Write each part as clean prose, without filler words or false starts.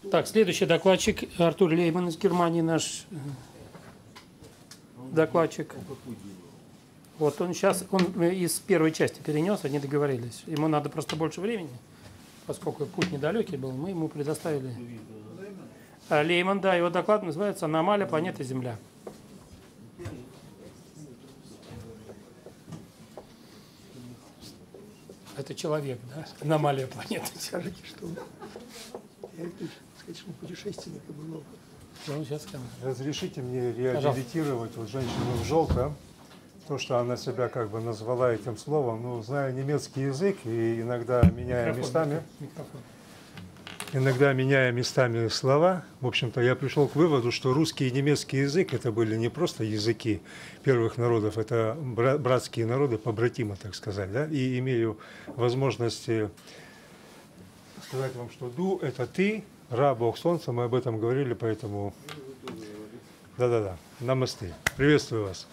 Так, следующий докладчик Артур Лейман из Германии, наш докладчик. Вот он сейчас, он из первой части перенес, они договорились. Ему надо просто больше времени, поскольку путь недалекий был, мы ему предоставили. Лейман, да, его доклад называется «Аномалия планеты Земля». Это человек, да? Аномалия планеты. Скажите, что я сказать, что путешественник и был опыт. Ну, сейчас скажу. Разрешите мне реабилитировать вот женщину в желтом, то, что она себя как бы назвала этим словом. Ну, знаю немецкий язык и иногда меняя местами слова, в общем-то, я пришел к выводу, что русский и немецкий язык это были не просто языки первых народов, это братские народы, побратимы, так сказать, да, и имею возможность сказать вам, что «ду» – это «ты», «ра» – Бог Солнца, мы об этом говорили, поэтому да-да-да, намасте, приветствую вас.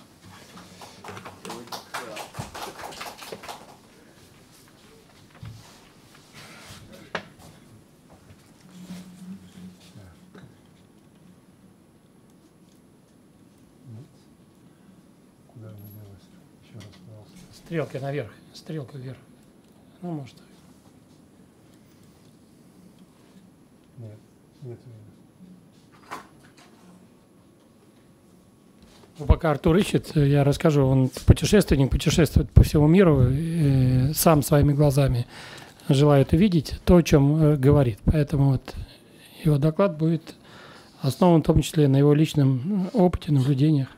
Стрелка наверх, стрелка вверх. Ну, может. Нет, нет. Ну, пока Артур ищет, я расскажу. Он путешественник, путешествует по всему миру, сам своими глазами желает увидеть то, о чем говорит. Поэтому вот его доклад будет основан в том числе на его личном опыте, наблюдениях.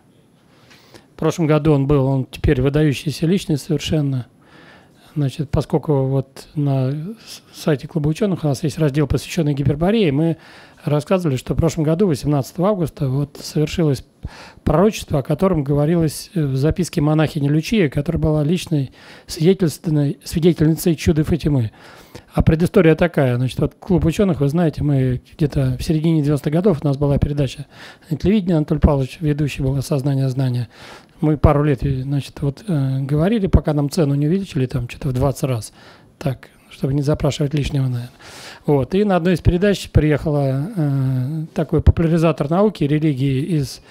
В прошлом году он теперь выдающаяся личность совершенно. Значит, поскольку вот на сайте Клуба ученых у нас есть раздел, посвященный Гиперборее, мы рассказывали, что в прошлом году, 18 августа, вот совершилось пророчество, о котором говорилось в записке монахини Лючии, которая была личной свидетельницей чуда Фатимы. А предыстория такая, значит, вот Клуб ученых, вы знаете, мы где-то в середине 90-х годов, у нас была передача на телевидении, Анатолий Павлович, ведущий был «Осознание знания». Мы пару лет, значит, вот говорили, пока нам цену не увеличили, там что-то в 20 раз, так, чтобы не запрашивать лишнего, наверное. Вот, и на одной из передач приехала такой популяризатор науки и религии из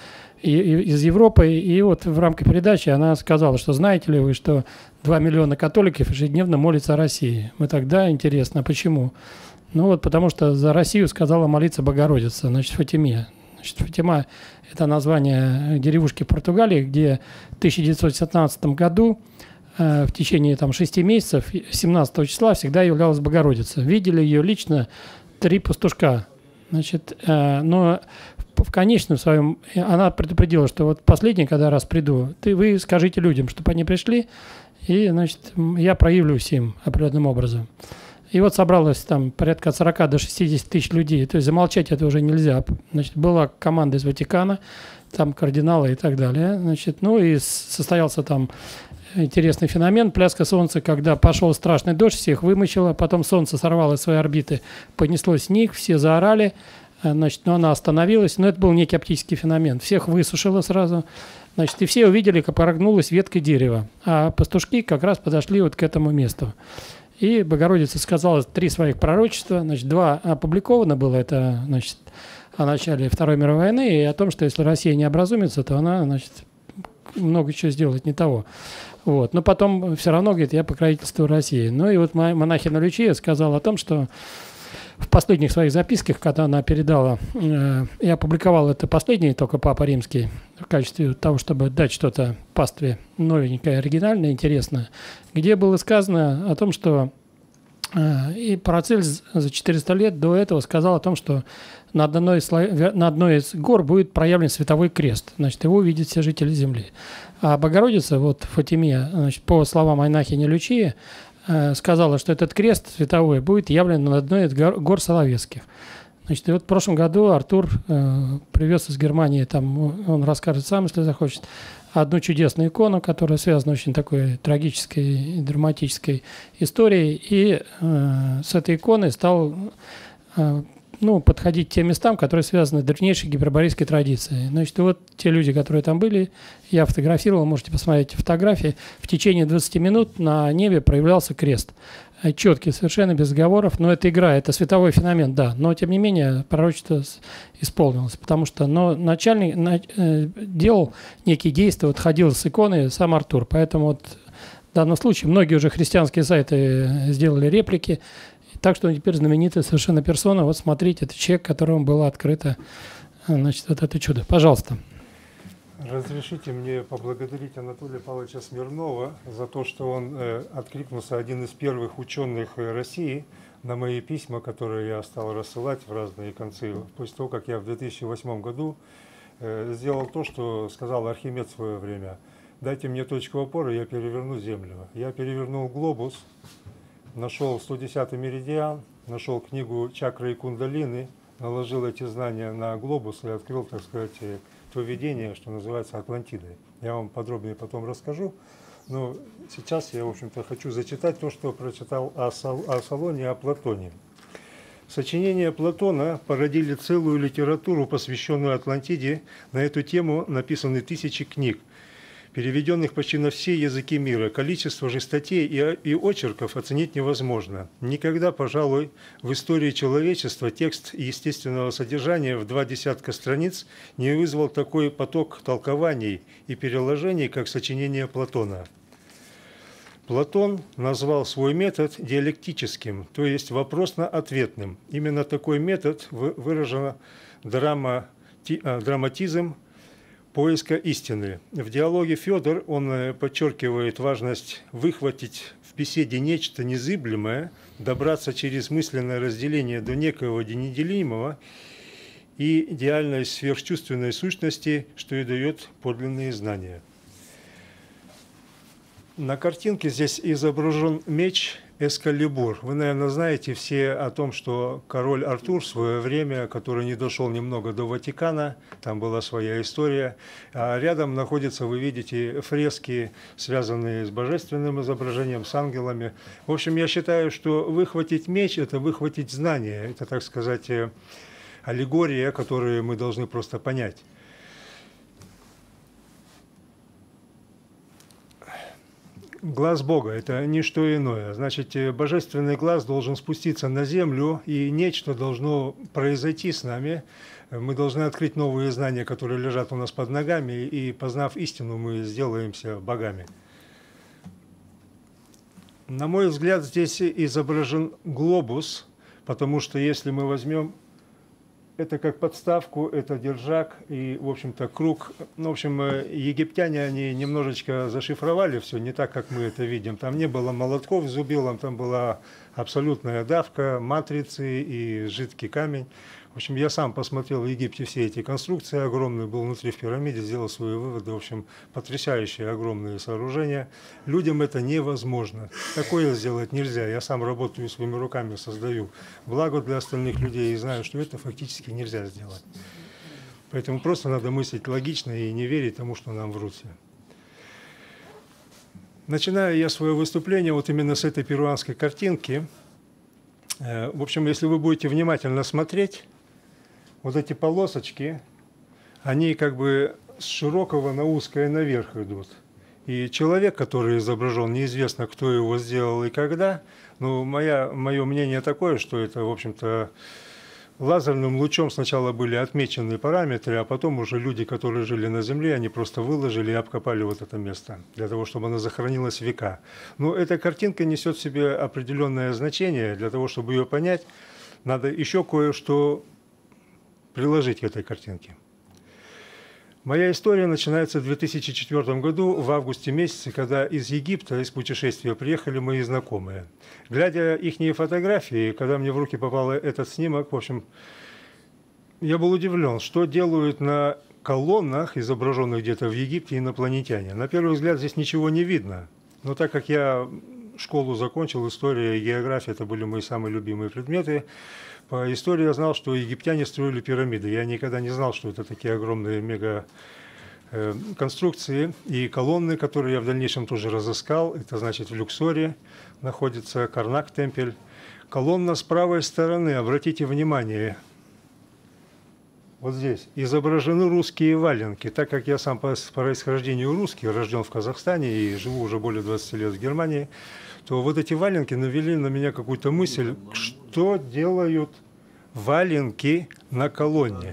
Европы, и вот в рамках передачи она сказала, что знаете ли вы, что 2 миллиона католиков ежедневно молятся о России. Мы тогда, интересно, почему? Ну вот потому что за Россию сказала молиться Богородица, значит, Фатиме. Значит, Фатима – это название деревушки в Португалии, где в 1917 году в течение 6 месяцев, 17 числа, всегда являлась Богородица. Видели ее лично 3 пастушка. Значит, но в конечном своем она предупредила, что вот последний, когда раз приду, вы скажите людям, чтобы они пришли, и, значит, я проявлюсь им определенным образом. И вот собралось там порядка от 40 до 60 тысяч людей, то есть замолчать это уже нельзя. Значит, была команда из Ватикана, там кардиналы и так далее. Значит, ну и состоялся там интересный феномен, пляска солнца, когда пошел страшный дождь, всех вымочило, потом солнце сорвало свои орбиты, понеслось в них, все заорали, значит, но она остановилась, но это был некий оптический феномен, всех высушило сразу, значит, и все увидели, как прогнулась ветка дерева, а пастушки как раз подошли вот к этому месту. И Богородица сказала 3 своих пророчества, значит, 2 опубликовано было, это, значит, о начале Второй мировой войны и о том, что если Россия не образумится, то она, значит, много чего сделает не того. Вот. Но потом все равно, говорит, я покровительствую России. Ну и вот монахиня Лючия сказала о том, что в последних своих записках, когда она передала и опубликовала это последний только Папа Римский, в качестве того, чтобы дать что-то пастве новенькое, оригинальное, интересное, где было сказано о том, что и Парацельс за 400 лет до этого сказал о том, что на одной из гор будет проявлен световой крест. Значит, его увидят все жители Земли. А Богородица, вот Фатиме, значит, по словам монахини Лючии, сказала, что этот крест световой будет явлен на одной из гор Соловецких. Значит, и вот в прошлом году Артур привез из Германии, там он расскажет сам, если захочет, одну чудесную икону, которая связана очень такой трагической и драматической историей. И с этой иконой стал подходить к тем местам, которые связаны с древнейшей гиперборейской традицией. Значит, вот те люди, которые там были, я фотографировал, можете посмотреть фотографии. В течение 20 минут на небе проявлялся крест. четкий совершенно, без сговоров. Но это игра, это световой феномен, да. Но, тем не менее, пророчество исполнилось. Потому что начальник делал некие действия, вот ходил с иконой сам Артур. Поэтому вот в данном случае многие уже христианские сайты сделали реплики. Так что он теперь знаменитая совершенно персона. Вот смотрите, это человек, которому было открыто, значит, вот это чудо. Пожалуйста. Разрешите мне поблагодарить Анатолия Павловича Смирнова за то, что он откликнулся, один из первых ученых России, на мои письма, которые я стал рассылать в разные концы. После того, как я в 2008 году сделал то, что сказал Архимед в свое время. Дайте мне точку опоры, я переверну Землю. Я перевернул глобус, нашел 110-й меридиан, нашел книгу «Чакры и кундалины», наложил эти знания на глобус и открыл, так сказать, то видение, что называется Атлантидой. Я вам подробнее потом расскажу, но сейчас я, в общем-то, хочу зачитать то, что прочитал о Солоне и о Платоне. Сочинения Платона породили целую литературу, посвященную Атлантиде. На эту тему написаны тысячи книг, переведенных почти на все языки мира. Количество же статей и очерков оценить невозможно. Никогда, пожалуй, в истории человечества текст естественного содержания в 20 страниц не вызвал такой поток толкований и переложений, как сочинение Платона. Платон назвал свой метод диалектическим, то есть вопросно-ответным. Именно такой метод выражен драматизм поиска истины. В диалоге Федор он подчеркивает важность выхватить в беседе нечто незыблемое, добраться через мысленное разделение до некого неделимого и идеальной сверхчувственной сущности, что и дает подлинные знания. На картинке здесь изображен меч Эскалибур. Вы, наверное, знаете все о том, что король Артур в свое время, который не дошел немного до Ватикана, там была своя история, а рядом находятся, вы видите, фрески, связанные с божественным изображением, с ангелами. В общем, я считаю, что выхватить меч – это выхватить знания, это, так сказать, аллегория, которую мы должны просто понять. Глаз Бога – это не что иное. Значит, божественный глаз должен спуститься на землю, и нечто должно произойти с нами. Мы должны открыть новые знания, которые лежат у нас под ногами, и, познав истину, мы сделаемся богами. На мой взгляд, здесь изображен глобус, потому что если мы возьмем это как подставку, это держак и, в общем-то, круг. Ну, в общем, египтяне, они немножечко зашифровали все, не так, как мы это видим. Там не было молотков с зубилом, там была абсолютная давка, матрицы и жидкий камень. В общем, я сам посмотрел в Египте все эти конструкции огромные, был внутри в пирамиде, сделал свои выводы. В общем, потрясающие огромные сооружения. Людям это невозможно. Такое сделать нельзя. Я сам работаю своими руками, создаю благо для остальных людей и знаю, что это фактически нельзя сделать. Поэтому просто надо мыслить логично и не верить тому, что нам врут все. Начинаю я свое выступление вот именно с этой перуанской картинки. В общем, если вы будете внимательно смотреть, вот эти полосочки, они как бы с широкого на узкое наверх идут. И человек, который изображен, неизвестно, кто его сделал и когда, но мое мнение такое, что это, в общем-то, лазерным лучом сначала были отмечены параметры, а потом уже люди, которые жили на Земле, они просто выложили и обкопали вот это место, для того, чтобы оно сохранилось века. Но эта картинка несет в себе определенное значение. Для того, чтобы ее понять, надо еще кое-что приложить к этой картинке. Моя история начинается в 2004 году, в августе месяце, когда из Египта, из путешествия приехали мои знакомые. Глядя их фотографии, когда мне в руки попал этот снимок, в общем, я был удивлен, что делают на колоннах, изображенных где-то в Египте, инопланетяне. На первый взгляд здесь ничего не видно, но так как я школу закончил, история и география – это были мои самые любимые предметы. По истории я знал, что египтяне строили пирамиды. Я никогда не знал, что это такие огромные мега-конструкции и колонны, которые я в дальнейшем тоже разыскал. Это значит в Люксоре находится Карнак-темпель. Колонна с правой стороны, обратите внимание, вот здесь изображены русские валенки. Так как я сам по происхождению русский, рожден в Казахстане и живу уже более 20 лет в Германии, то вот эти валенки навели на меня какую-то мысль, что делают валенки на колонне.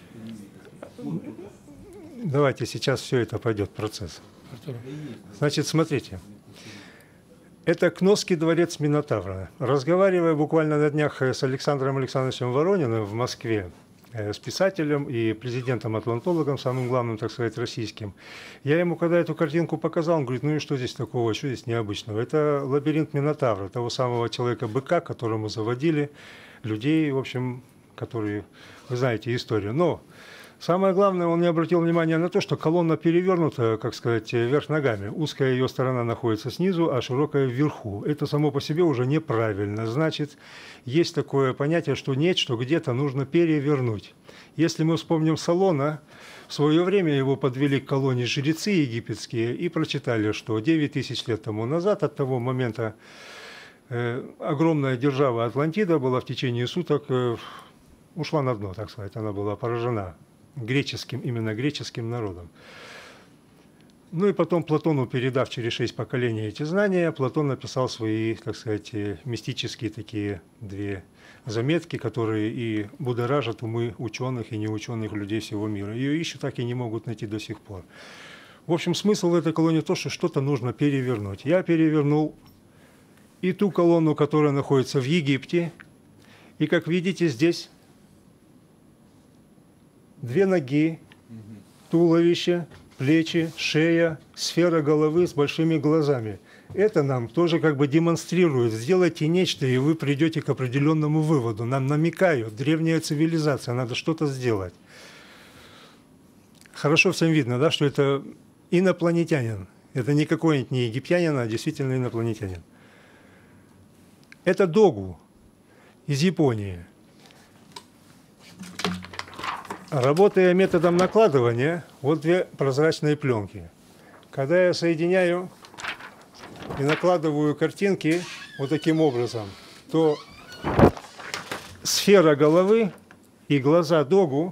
Давайте сейчас все это пойдет процесс. Значит, смотрите. Это Кносский дворец Минотавра. Разговаривая буквально на днях с Александром Александровичем Ворониным в Москве, с писателем и президентом-атлантологом, самым главным, так сказать, российским, я ему, когда эту картинку показал, он говорит, ну и что здесь такого, что здесь необычного? Это лабиринт Минотавра, того самого человека-быка, которому заводили людей, в общем, которые, вы знаете историю. Но самое главное, он не обратил внимания на то, что колонна перевернута, как сказать, вверх ногами. Узкая ее сторона находится снизу, а широкая вверху. Это само по себе уже неправильно. Значит, есть такое понятие, что нечто где-то нужно перевернуть. Если мы вспомним Солона, в свое время его подвели к колонне жрецы египетские и прочитали, что 9 тысяч лет тому назад, от того момента, огромная держава Атлантида была в течение суток, ушла на дно, так сказать, она была поражена греческим, именно греческим народом. Ну и потом Платону, передав через 6 поколений эти знания, Платон написал свои, так сказать, мистические такие 2 заметки, которые и будоражат умы ученых и неученых людей всего мира. Ее ищут, так и не могут найти до сих пор. В общем, смысл в этой колонне то, что что-то нужно перевернуть. Я перевернул и ту колонну, которая находится в Египте, и, как видите, здесь 2 ноги, туловище, плечи, шея, сфера головы с большими глазами. Это нам тоже как бы демонстрирует. Сделайте нечто, и вы придете к определенному выводу. Нам намекают, древняя цивилизация, надо что-то сделать. Хорошо всем видно, да, что это инопланетянин. Это не какой-нибудь не египтянин, а действительно инопланетянин. Это догу из Японии. Работая методом накладывания, вот 2 прозрачные пленки. Когда я соединяю и накладываю картинки вот таким образом, то сфера головы и глаза догу,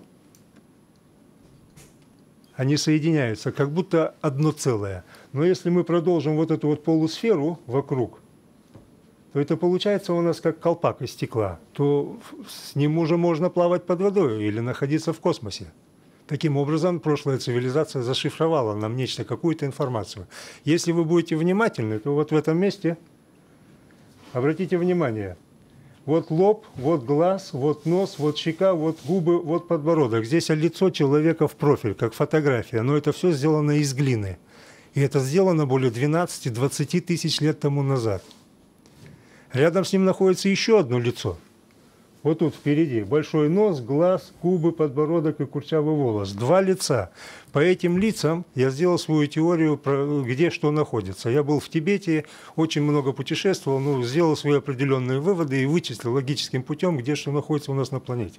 они соединяются, как будто одно целое. Но если мы продолжим вот эту вот полусферу вокруг, то это получается у нас как колпак из стекла, то с ним уже можно плавать под водой или находиться в космосе. Таким образом, прошлая цивилизация зашифровала нам нечто, какую-то информацию. Если вы будете внимательны, то вот в этом месте, обратите внимание, вот лоб, вот глаз, вот нос, вот щека, вот губы, вот подбородок. Здесь лицо человека в профиль, как фотография, но это все сделано из глины. И это сделано более 12-20 тысяч лет тому назад. Рядом с ним находится еще одно лицо. Вот тут впереди большой нос, глаз, губы, подбородок и курчавый волос. 2 лица. По этим лицам я сделал свою теорию, где что находится. Я был в Тибете, очень много путешествовал, но сделал свои определенные выводы и вычислил логическим путем, где что находится у нас на планете.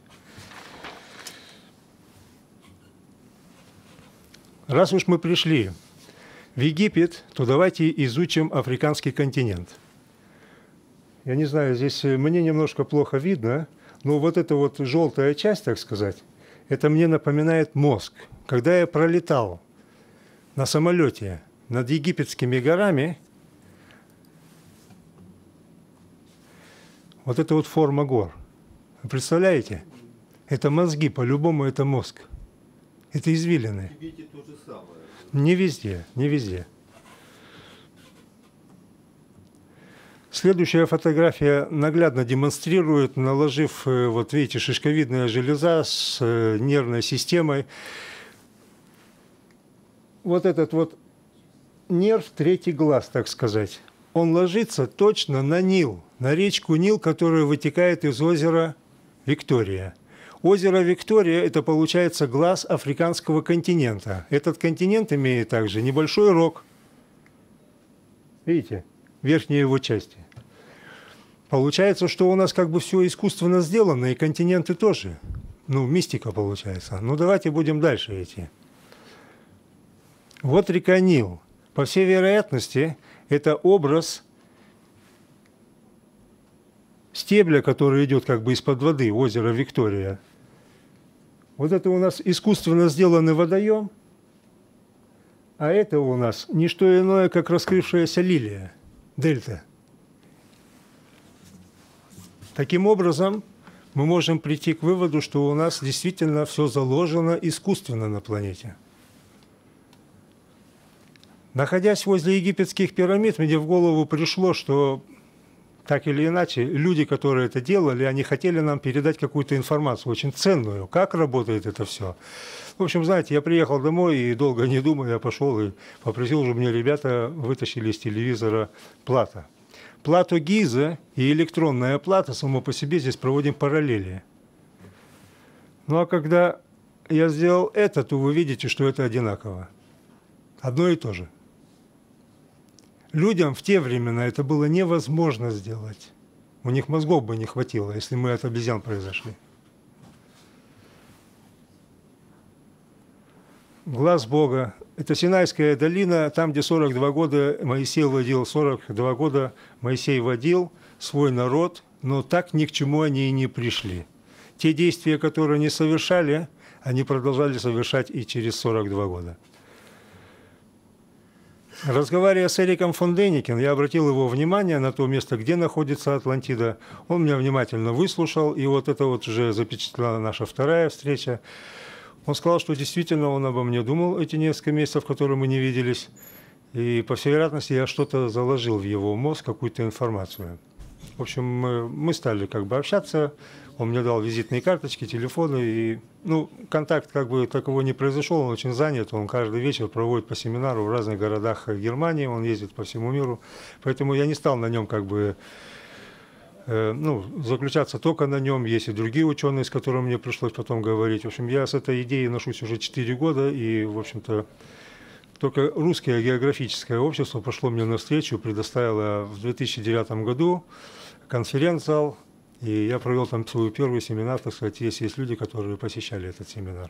Раз уж мы пришли в Египет, то давайте изучим африканский континент. Я не знаю, здесь мне немножко плохо видно, но вот эта вот желтая часть, так сказать, это мне напоминает мозг. Когда я пролетал на самолете над египетскими горами, вот это вот форма гор. Вы представляете? Это мозги, по-любому это мозг. Это извилины. В Тибете то же самое. Не везде, не везде. Следующая фотография наглядно демонстрирует, наложив, вот видите, шишковидная железа с нервной системой. Вот этот вот нерв, 3-й глаз, так сказать, он ложится точно на Нил, на речку Нил, которая вытекает из озера Виктория. Озеро Виктория – это, получается, глаз африканского континента. Этот континент имеет также небольшой рог. Видите? Верхней его части. Получается, что у нас как бы все искусственно сделано, и континенты тоже. Ну, мистика получается. Ну, давайте будем дальше идти. Вот река Нил. По всей вероятности, это образ стебля, который идет как бы из-под воды, озеро Виктория. Вот это у нас искусственно сделанный водоем, а это у нас не что иное, как раскрывшаяся лилия, дельта. Таким образом, мы можем прийти к выводу, что у нас действительно все заложено искусственно на планете. Находясь возле египетских пирамид, мне в голову пришло, что так или иначе, люди, которые это делали, они хотели нам передать какую-то информацию, очень ценную, как работает это все. В общем, знаете, я приехал домой и, долго не думая, я пошел и попросил, чтобы мне ребята вытащили из телевизора плата. Плату Гиза и электронная плата само по себе здесь проводим параллели. Ну а когда я сделал это, то вы видите, что это одинаково. Одно и то же. Людям в те времена это было невозможно сделать. У них мозгов бы не хватило, если мы от обезьян произошли. Глаз Бога. Это Синайская долина, там, где 42 года Моисей водил, 42 года Моисей водил свой народ, но так ни к чему они и не пришли. Те действия, которые они совершали, они продолжали совершать и через 42 года. Разговаривая с Эриком фон Дейникен, я обратил его внимание на то место, где находится Атлантида. Он меня внимательно выслушал, и вот это вот уже запечатлела наша вторая встреча. Он сказал, что действительно он обо мне думал эти несколько месяцев, которые мы не виделись, и, по всей вероятности, я что-то заложил в его мозг, какую-то информацию. В общем, мы стали как бы общаться, он мне дал визитные карточки, телефоны, и контакт как бы такового не произошел, он очень занят, он каждый вечер проводит по семинару в разных городах Германии, он ездит по всему миру, поэтому я не стал на нем как бы заключаться только на нем. Есть и другие ученые, с которыми мне пришлось потом говорить. В общем, я с этой идеей ношусь уже 4 года, и, в общем-то, только Русское географическое общество пошло мне навстречу, предоставило в 2009 году конференц-зал, и я провел там свой первый семинар, так сказать, есть люди, которые посещали этот семинар.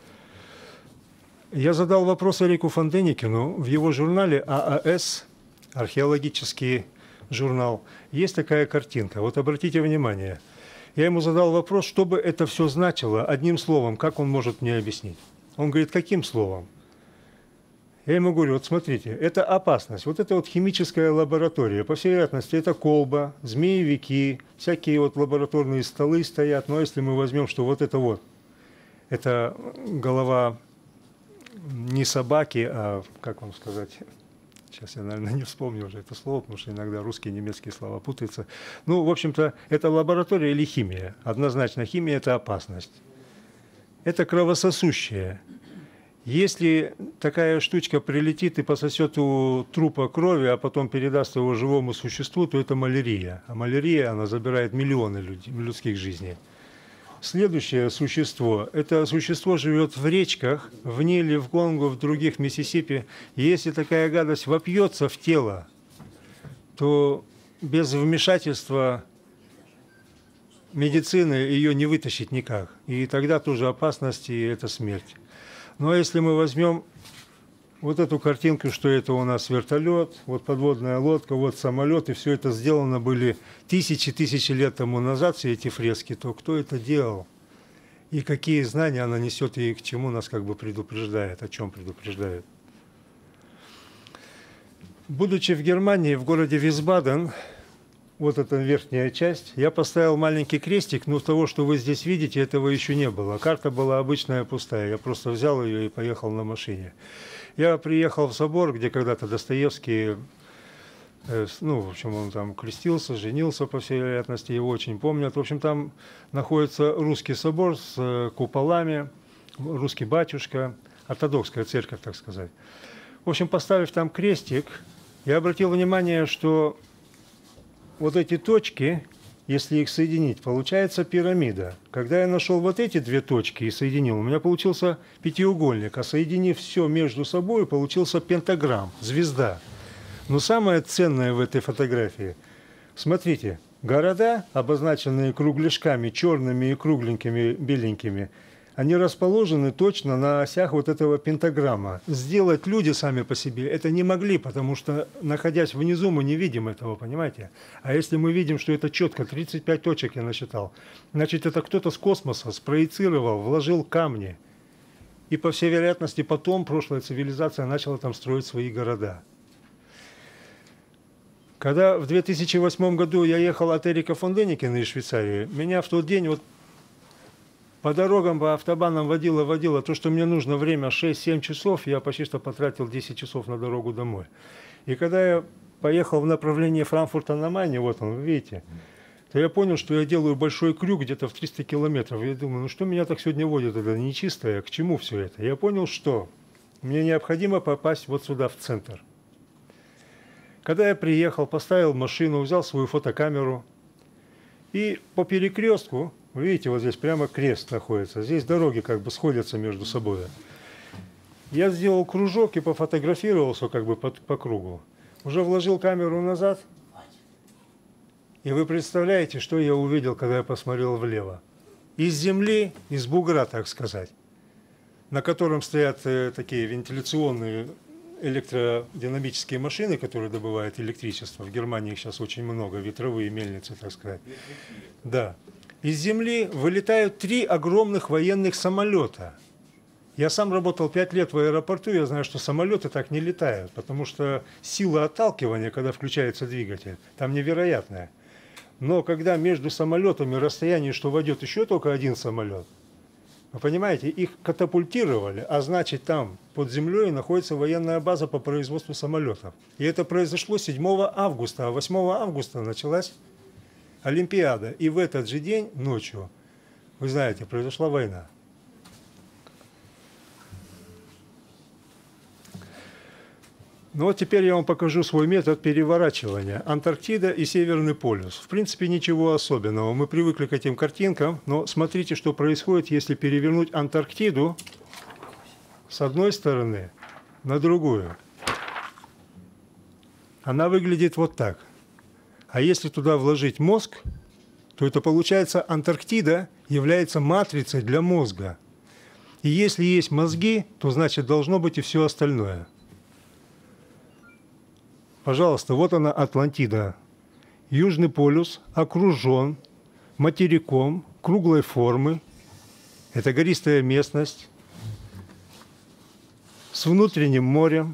Я задал вопрос Эрику фон Дейникену в его журнале ААС, археологический журнал, есть такая картинка. Вот обратите внимание, я ему задал вопрос, что бы это все значило, одним словом, как он может мне объяснить. Он говорит, каким словом? Я ему говорю, вот смотрите, это опасность, вот это вот химическая лаборатория, по всей вероятности, это колба, змеевики, всякие вот лабораторные столы стоят, но если мы возьмем, что вот, это голова не собаки, а, как вам сказать... Сейчас я, наверное, не вспомню уже это слово, потому что иногда русские и немецкие слова путаются. В общем-то, это лаборатория или химия. Однозначно, химия – это опасность. Это кровососущее. Если такая штучка прилетит и пососет у трупа крови, а потом передаст его живому существу, то это малярия. А малярия, она забирает миллионы людских жизней. Следующее существо. Это существо живет в речках, в Ниле, в Конго, в других Миссисипи. И если такая гадость вопьется в тело, то без вмешательства медицины ее не вытащить никак. И тогда тоже опасность, и это смерть. Но если мы возьмем вот эту картинку, что это у нас вертолет, вот подводная лодка, вот самолет, и все это сделано были тысячи лет тому назад, все эти фрески, то кто это делал? И какие знания она несет, и к чему нас как бы предупреждает, о чем предупреждает? Будучи в Германии, в городе Висбаден, вот эта верхняя часть, я поставил маленький крестик, но того, что вы здесь видите, этого еще не было. Карта была обычная, пустая, я просто взял ее и поехал на машине. Я приехал в собор, где когда-то Достоевский, в общем, он там крестился, женился, по всей вероятности, его очень помнят. В общем, там находится русский собор с куполами, русский батюшка, ортодоксская церковь, так сказать. В общем, поставив там крестик, я обратил внимание, что вот эти точки, если их соединить, получается пирамида. Когда я нашел вот эти две точки и соединил, у меня получился пятиугольник, а соединив все между собой, получился пентаграмм, звезда. Но самое ценное в этой фотографии, смотрите, города, обозначенные кругляшками, черными и кругленькими, беленькими, они расположены точно на осях вот этого пентаграмма. Сделать люди сами по себе это не могли, потому что, находясь внизу, мы не видим этого, понимаете? А если мы видим, что это четко, 35 точек я насчитал, значит, это кто-то с космоса спроецировал, вложил камни. И, по всей вероятности, потом прошлая цивилизация начала там строить свои города. Когда в 2008 году я ехал от Эрика фон Деникена из Швейцарии, меня в тот день вот по дорогам, по автобанам водило. То, что мне нужно время 6-7 часов, я почти что потратил 10 часов на дорогу домой. И когда я поехал в направлении Франкфурта на Майне, вот он, вы видите, то я понял, что я делаю большой крюк где-то в 300 километров. Я думаю, ну что меня так сегодня водит, это нечистое, к чему все это? Я понял, что мне необходимо попасть вот сюда, в центр. Когда я приехал, поставил машину, взял свою фотокамеру, и по перекрестку, вы видите, вот здесь прямо крест находится, здесь дороги как бы сходятся между собой. Я сделал кружок и пофотографировался как бы по кругу. Уже вложил камеру назад, и вы представляете, что я увидел, когда я посмотрел влево. Из земли, из бугра, так сказать, на котором стоят такие вентиляционные электродинамические машины, которые добывают электричество. В Германии их сейчас очень много, ветровые мельницы, так сказать. Да. Из земли вылетают 3 огромных военных самолета. Я сам работал 5 лет в аэропорту, я знаю, что самолеты так не летают, потому что сила отталкивания, когда включается двигатель, там невероятная. Но когда между самолетами расстояние, что войдет еще только один самолет, вы понимаете, их катапультировали, а значит там под землей находится военная база по производству самолетов. И это произошло 7 августа, а 8 августа началась Олимпиада. И в этот же день, ночью, вы знаете, произошла война. Ну вот теперь я вам покажу свой метод переворачивания. Антарктида и Северный полюс. В принципе, ничего особенного. Мы привыкли к этим картинкам, но смотрите, что происходит, если перевернуть Антарктиду с одной стороны на другую. Она выглядит вот так. А если туда вложить мозг, то это получается Антарктида является матрицей для мозга. И если есть мозги, то значит должно быть и все остальное. Пожалуйста, вот она Атлантида. Южный полюс окружен материком круглой формы. Это гористая местность с внутренним морем.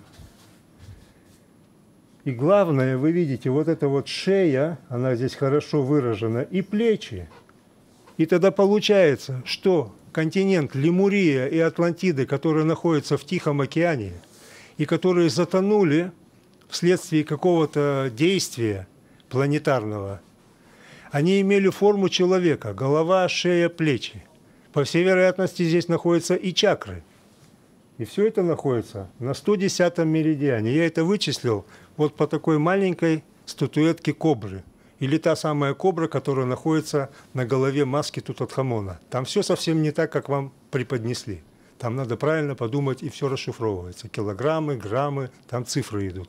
И главное, вы видите, вот эта вот шея, она здесь хорошо выражена, и плечи. И тогда получается, что континент Лемурия и Атлантиды, которые находятся в Тихом океане, и которые затонули вследствие какого-то действия планетарного, они имели форму человека, голова, шея, плечи. По всей вероятности, здесь находятся и чакры. И все это находится на 110-м меридиане. Я это вычислил вот по такой маленькой статуэтке кобры. Или та самая кобра, которая находится на голове маски Тутанхамона. Там все совсем не так, как вам преподнесли. Там надо правильно подумать, и все расшифровывается. Килограммы, граммы, там цифры идут.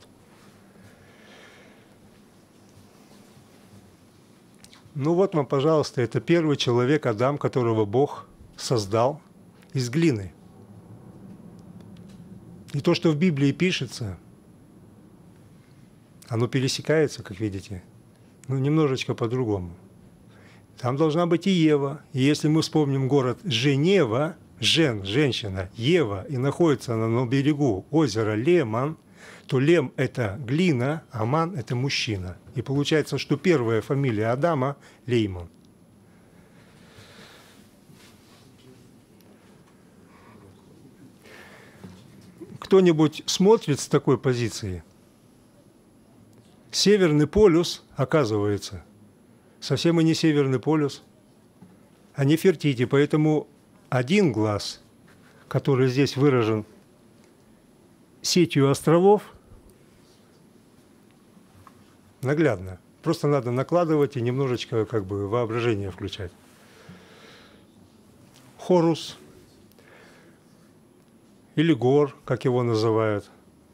Ну вот вам, пожалуйста, это первый человек, Адам, которого Бог создал из глины. И то, что в Библии пишется, оно пересекается, как видите, но немножечко по-другому. Там должна быть и Ева. И если мы вспомним город Женева, женщина, Ева, и находится она на берегу озера Леман, то Лем – это глина, а Ман – это мужчина. И получается, что первая фамилия Адама – Лейман. Кто-нибудь смотрит с такой позиции? Северный полюс, оказывается, совсем и не Северный полюс, а Нефертити. Поэтому один глаз, который здесь выражен сетью островов, наглядно. Просто надо накладывать и немножечко как бы воображение включать. Хорус или Гор, как его называют.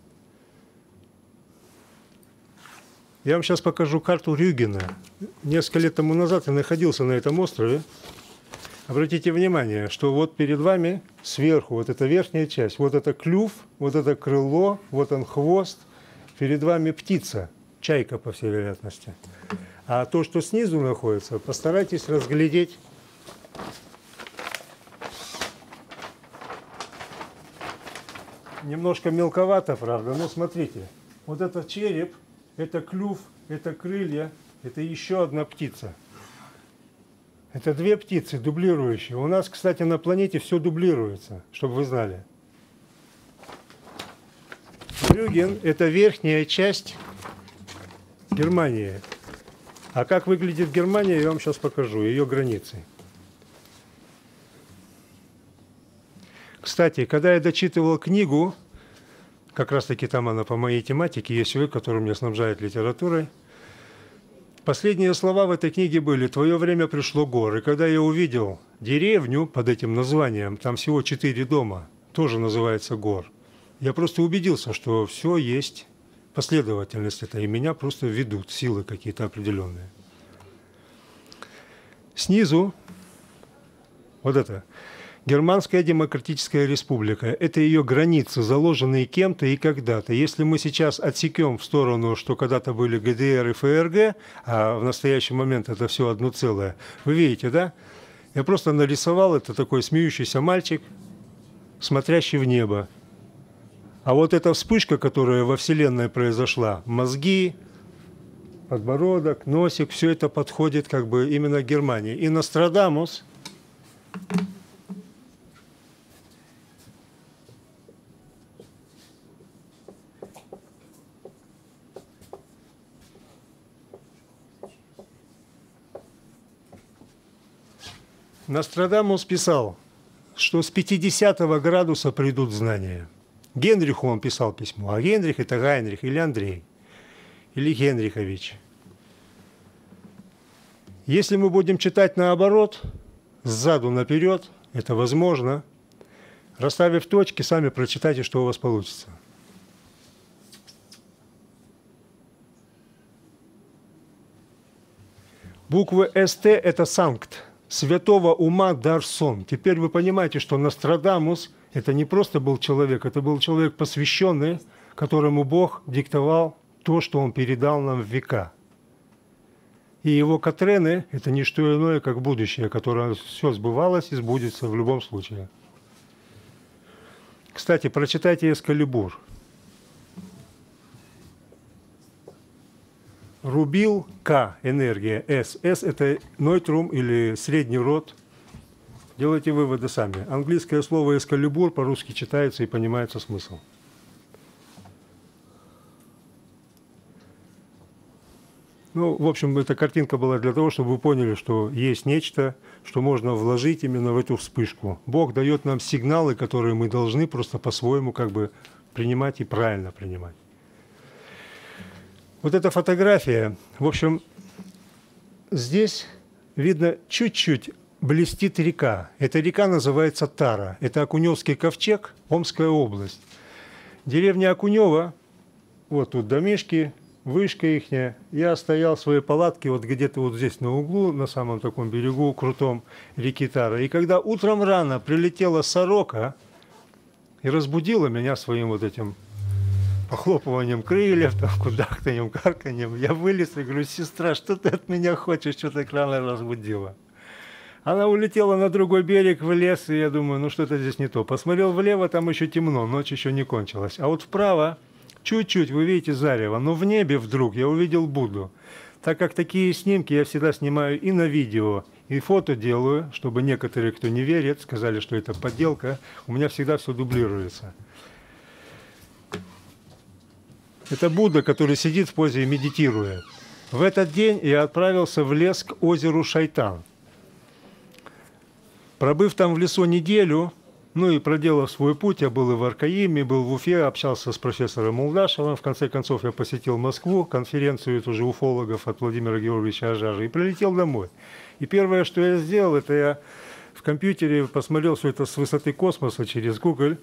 Я вам сейчас покажу карту Рюгена. Несколько лет тому назад я находился на этом острове. Обратите внимание, что вот перед вами сверху вот эта верхняя часть, вот это клюв, вот это крыло, вот он хвост. Перед вами птица, чайка, по всей вероятности. А то, что снизу находится, постарайтесь разглядеть. Немножко мелковато, правда, но смотрите. Вот этот череп, это клюв это крылья, это еще одна птица. Это две птицы дублирующие. У нас, кстати, на планете все дублируется, чтобы вы знали. Рюген – это верхняя часть Германии. А как выглядит Германия, я вам сейчас покажу, ее границы. Кстати, когда я дочитывал книгу, как раз-таки там она по моей тематике, есть человек, который меня снабжает литературой, последние слова в этой книге были: «Твое время пришло, гор». И когда я увидел деревню под этим названием, там всего 4 дома, тоже называется Гор, я просто убедился, что все есть последовательность это, и меня просто ведут силы какие-то определенные. Снизу вот это Германская Демократическая Республика. Это ее границы, заложенные кем-то и когда-то. Если мы сейчас отсекем в сторону, что когда-то были ГДР и ФРГ, а в настоящий момент это все одно целое, вы видите, да? Я просто нарисовал, это такой смеющийся мальчик, смотрящий в небо. А вот эта вспышка, которая во Вселенной произошла, мозги, подбородок, носик, все это подходит как бы именно к Германии. И Нострадамус писал, что с 50 градуса придут знания. Генриху он писал письмо, а Генрих – это Гайнрих или Андрей, или Генрихович. Если мы будем читать наоборот, сзаду наперед, это возможно. Расставив точки, сами прочитайте, что у вас получится. Буквы СТ – это санкт. Святого ума дар сон. Теперь вы понимаете, что Нострадамус – это не просто был человек, это был человек посвященный, которому Бог диктовал то, что Он передал нам в века. И его Катрены – это не что иное, как будущее, которое все сбывалось и сбудется в любом случае. Кстати, прочитайте Эскалибур. Рубил К, энергия, С. С – это нойтрум или средний род. Делайте выводы сами. Английское слово «эскалибур» по-русски читается и понимается смысл. Ну, в общем, эта картинка была для того, чтобы вы поняли, что есть нечто, что можно вложить именно в эту вспышку. Бог дает нам сигналы, которые мы должны просто по-своему как бы принимать и правильно принимать. Вот эта фотография, в общем, здесь видно чуть-чуть блестит река. Эта река называется Тара. Это Окуневский ковчег, Омская область. Деревня Окунева, вот тут домишки, вышка ихняя. Я стоял в своей палатке вот где-то вот здесь на углу, на самом таком берегу крутом реки Тара. И когда утром рано прилетела сорока и разбудила меня своим вот этим похлопыванием крыльев, там, кудахтаньем, карканьем, я вылез и говорю: сестра, что ты от меня хочешь, что так рано разбудила? Она улетела на другой берег, в лес, и я думаю, ну что-то здесь не то. Посмотрел влево, там еще темно, ночь еще не кончилась. А вот вправо, чуть-чуть, вы видите зарево, но в небе вдруг я увидел Будду. Так как такие снимки я всегда снимаю и на видео, и фото делаю, чтобы некоторые, кто не верит, сказали, что это подделка, у меня всегда все дублируется. Это Будда, который сидит в позе, медитируя. В этот день я отправился в лес к озеру Шайтан. Пробыв там в лесу неделю, ну и проделав свой путь, я был и в Аркаиме, был в Уфе, общался с профессором Молдашевым. В конце концов, я посетил Москву, конференцию тоже уфологов от Владимира Георгиевича Ажажа, и прилетел домой. И первое, что я сделал, это я в компьютере посмотрел все это с высоты космоса через Google.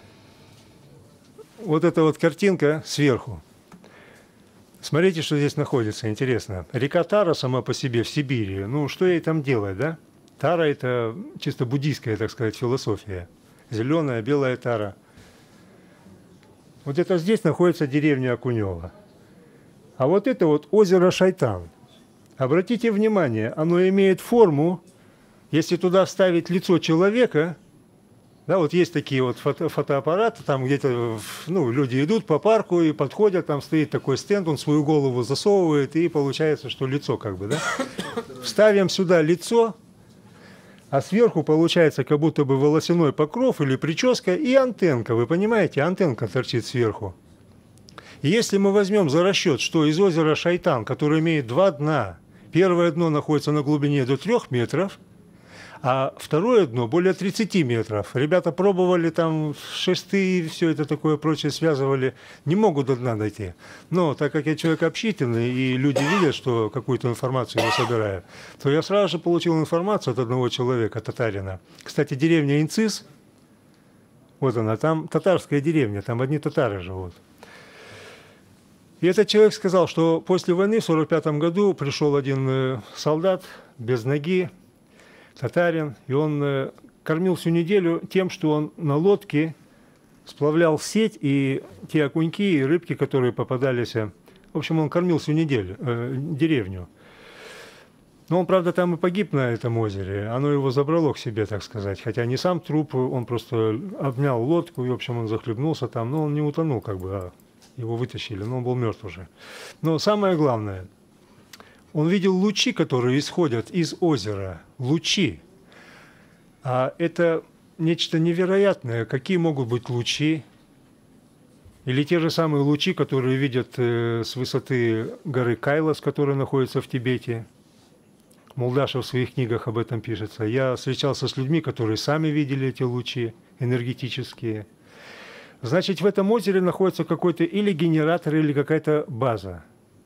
Вот эта вот картинка сверху. Смотрите, что здесь находится, интересно. Река Тара сама по себе в Сибири, ну что ей там делать, да? Тара – это чисто буддийская, так сказать, философия. Зеленая, белая тара. Вот это здесь находится деревня Окунева. А вот это вот озеро Шайтан. Обратите внимание, оно имеет форму, если туда вставить лицо человека, Да, вот есть такие вот фотоаппараты, там где-то, ну, люди идут по парку и подходят, там стоит такой стенд, он свою голову засовывает, и получается, что лицо как бы, да. Ставим сюда лицо, а сверху получается как будто бы волосяной покров или прическа и антенка, вы понимаете, антенка торчит сверху. И если мы возьмем за расчет, что из озера Шайтан, которое имеет два дна, первое дно находится на глубине до 3 метров, а второе дно более 30 метров. Ребята пробовали там шесты и все это такое прочее связывали, не могут до дна дойти. Но так как я человек общительный, и люди видят, что какую-то информацию я собираю, то я сразу же получил информацию от одного человека, татарина. Кстати, деревня Инцис, вот она, там татарская деревня, там одни татары живут. И этот человек сказал, что после войны в 1945 году пришел один солдат без ноги, татарин, и он кормил всю неделю тем, что он на лодке сплавлял в сеть, и те окуньки и рыбки, которые попадались, в общем, он кормил всю неделю, деревню. Но он, правда, там и погиб на этом озере, оно его забрало к себе, так сказать, хотя не сам труп, он просто обнял лодку, и, в общем, он захлебнулся там, но он не утонул, как бы, а его вытащили, но он был мертв уже. Но самое главное, он видел лучи, которые исходят из озера. Лучи. А это нечто невероятное. Какие могут быть лучи? Или те же самые лучи, которые видят с высоты горы Кайлас, которая находится в Тибете. Молдашев в своих книгах об этом пишется. Я встречался с людьми, которые сами видели эти лучи энергетические. Значит, в этом озере находится какой-то или генератор, или какая-то база.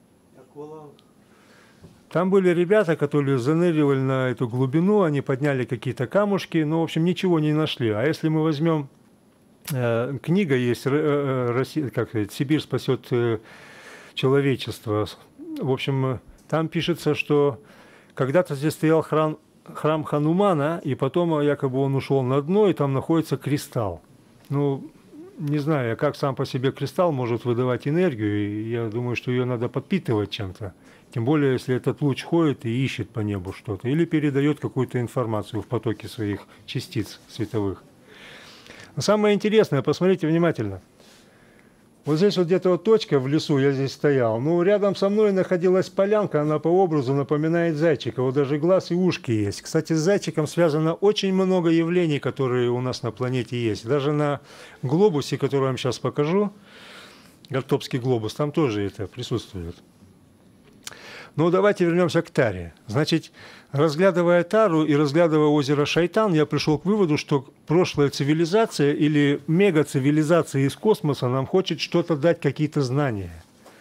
Там были ребята, которые заныривали на эту глубину, они подняли какие-то камушки, но, в общем, ничего не нашли. А если мы возьмем, книга есть, как сказать, «Сибирь спасет человечество». В общем, там пишется, что когда-то здесь стоял храм Ханумана, и потом якобы он ушел на дно, и там находится кристалл. Ну, не знаю, как сам по себе кристалл может выдавать энергию, и я думаю, что ее надо подпитывать чем-то. Тем более, если этот луч ходит и ищет по небу что-то, или передает какую-то информацию в потоке своих частиц световых. Но самое интересное, посмотрите внимательно. Вот здесь вот где-то вот точка в лесу, я здесь стоял. Ну, рядом со мной находилась полянка, она по образу напоминает зайчика. Вот даже глаз и ушки есть. Кстати, с зайчиком связано очень много явлений, которые у нас на планете есть. Даже на глобусе, который я вам сейчас покажу, Гартопский глобус, там тоже это присутствует. Но давайте вернемся к Таре. Значит, разглядывая Тару и разглядывая озеро Шайтан, я пришел к выводу, что прошлая цивилизация или мегацивилизация из космоса нам хочет что-то дать, какие-то знания.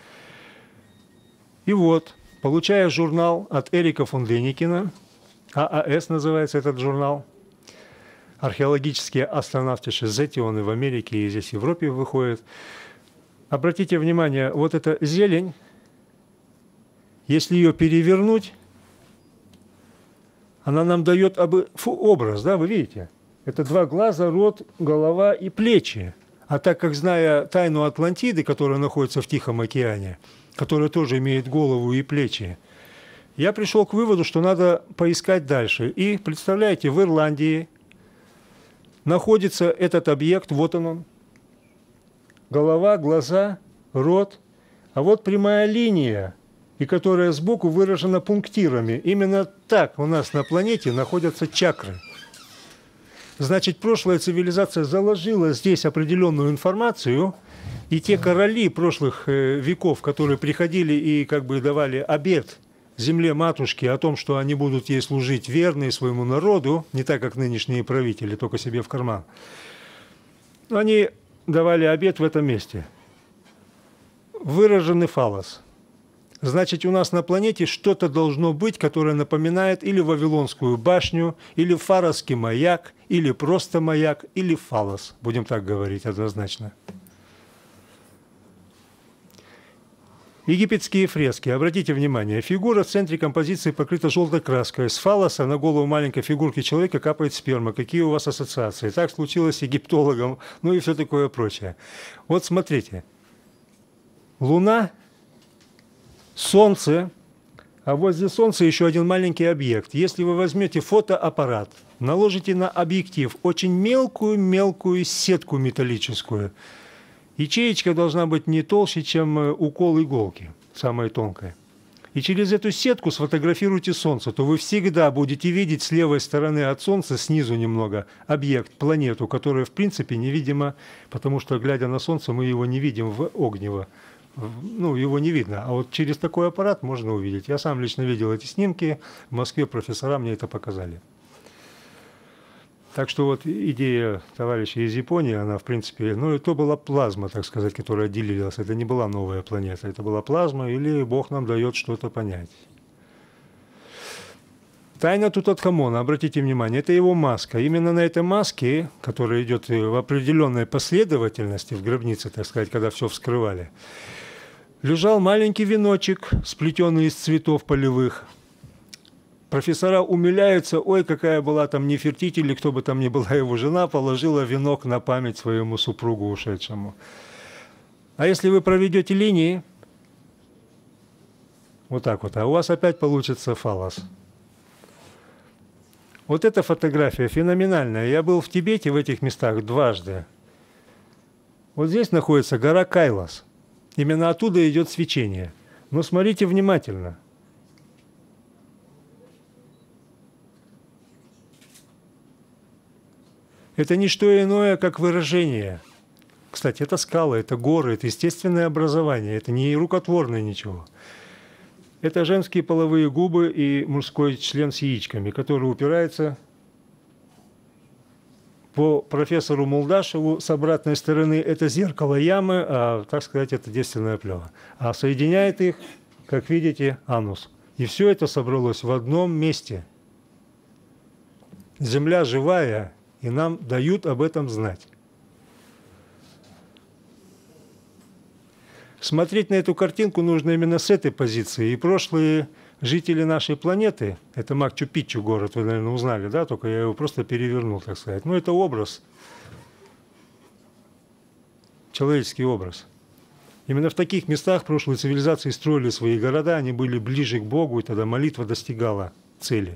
И вот, получая журнал от Эрика фон Деникина, ААС называется этот журнал, археологические астронавтиши Зетионы в Америке и здесь в Европе выходят. Обратите внимание, вот эта зелень, если ее перевернуть, она нам дает образ, да, вы видите? Это два глаза, рот, голова и плечи. А так как, зная тайну Атлантиды, которая находится в Тихом океане, которая тоже имеет голову и плечи, я пришел к выводу, что надо поискать дальше. И, представляете, в Ирландии находится этот объект, вот он, голова, глаза, рот, а вот прямая линия, и которая сбоку выражена пунктирами. Именно так у нас на планете находятся чакры. Значит, прошлая цивилизация заложила здесь определенную информацию, и те короли прошлых веков, которые приходили и как бы давали обет земле матушки о том, что они будут ей служить верны своему народу, не так, как нынешние правители, только себе в карман, они давали обет в этом месте. Выраженный фаллос. Значит, у нас на планете что-то должно быть, которое напоминает или Вавилонскую башню, или Фаровский маяк, или просто маяк, или фаллос. Будем так говорить однозначно. Египетские фрески. Обратите внимание, фигура в центре композиции покрыта желтой краской. С фаллоса на голову маленькой фигурки человека капает сперма. Какие у вас ассоциации? Так случилось с египтологом, ну и все такое прочее. Вот смотрите. Луна, Солнце, а возле Солнца еще один маленький объект. Если вы возьмете фотоаппарат наложите на объектив очень мелкую сетку металлическую. Ячеечка должна быть не толще, чем укол иголки, самая тонкая. И через эту сетку сфотографируйте Солнце, то вы всегда будете видеть с левой стороны от Солнца, снизу немного, объект, планету, которая в принципе невидима, потому что, глядя на Солнце, мы его не видим в огнево. Ну, его не видно. А вот через такой аппарат можно увидеть. Я сам лично видел эти снимки. В Москве профессора мне это показали. Так что вот идея товарища из Японии, она в принципе, ну это была плазма, так сказать, которая отделилась. Это не была новая планета, это была плазма, или Бог нам дает что-то понять. Тайна Тутанхамона, обратите внимание, это его маска. Именно на этой маске, которая идет в определенной последовательности в гробнице, так сказать, когда все вскрывали, лежал маленький веночек, сплетенный из цветов полевых. Профессора умиляются, ой, какая была там Нефертити, или кто бы там ни была его жена, положила венок на память своему супругу ушедшему. А если вы проведете линии, вот так вот, а у вас опять получится фаллос. Вот эта фотография феноменальная. Я был в Тибете в этих местах дважды. Вот здесь находится гора Кайлас. Именно оттуда идет свечение. Но смотрите внимательно. Это не что иное, как выражение. Кстати, это скалы, это горы, это естественное образование, это не рукотворное ничего. Это женские половые губы и мужской член с яичками, который упирается по профессору Молдашеву с обратной стороны. Это зеркало ямы, а, так сказать, это девственная плева. А соединяет их, как видите, анус. И все это собралось в одном месте. Земля живая, и нам дают об этом знать. Смотреть на эту картинку нужно именно с этой позиции. И прошлые жители нашей планеты, это Макчу-Пикчу город, вы, наверное, узнали, да? Только я его просто перевернул, так сказать. Ну, это образ, человеческий образ. Именно в таких местах прошлые цивилизации строили свои города, они были ближе к Богу, и тогда молитва достигала цели.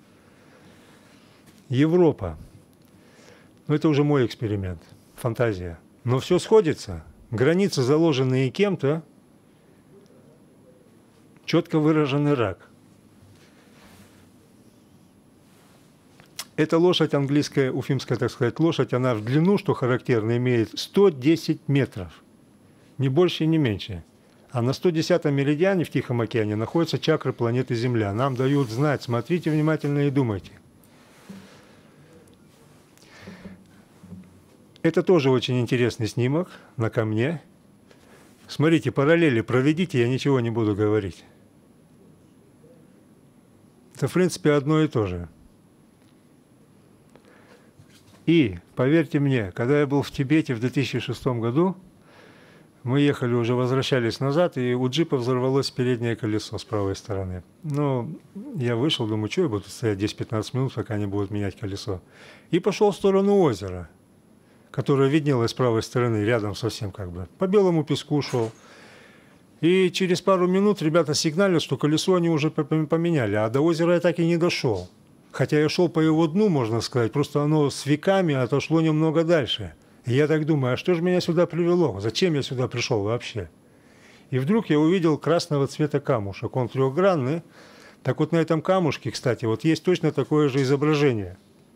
Европа. Ну, это уже мой эксперимент, фантазия. Но все сходится. Границы, заложенные кем-то, четко выраженный рак. Эта лошадь, английская, уфимская, так сказать, лошадь, она в длину, что характерно, имеет 110 метров. Ни больше, ни меньше. А на 110-м меридиане в Тихом океане находятся чакры планеты Земля. Нам дают знать, смотрите внимательно и думайте. Это тоже очень интересный снимок на камне. Смотрите, параллели проведите, я ничего не буду говорить. Это, в принципе, одно и то же. И, поверьте мне, когда я был в Тибете в 2006 году, мы ехали, уже возвращались назад, и у джипа взорвалось переднее колесо с правой стороны. Ну, я вышел, думаю, что я буду стоять 10-15 минут, пока они будут менять колесо. И пошел в сторону озера, которая виднелась с правой стороны, рядом совсем как бы. По белому песку шел. И через пару минут ребята сигналят, что колесо они уже поменяли, а до озера я так и не дошел. Хотя я шел по его дну, можно сказать, просто оно с веками отошло немного дальше. И я так думаю, а что же меня сюда привело? Зачем я сюда пришел вообще? И вдруг я увидел красного цвета камушек. Он трехгранный. Так вот на этом камушке, кстати, вот есть точно такое же изображение.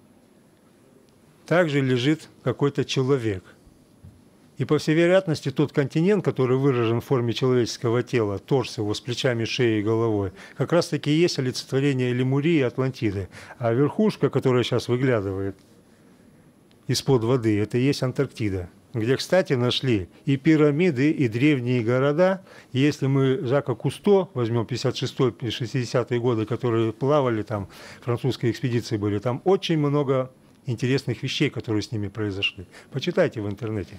Также лежит какой-то человек. И, по всей вероятности, тот континент, который выражен в форме человеческого тела, торс его с плечами, шеей и головой, как раз-таки и есть олицетворение Лемурии и Атлантиды. А верхушка, которая сейчас выглядывает из-под воды, это и есть Антарктида, где, кстати, нашли и пирамиды, и древние города. И если мы Жака Кусто возьмем, 56-60-е годы, которые плавали там, французские экспедиции были, там очень много интересных вещей, которые с ними произошли. Почитайте в интернете.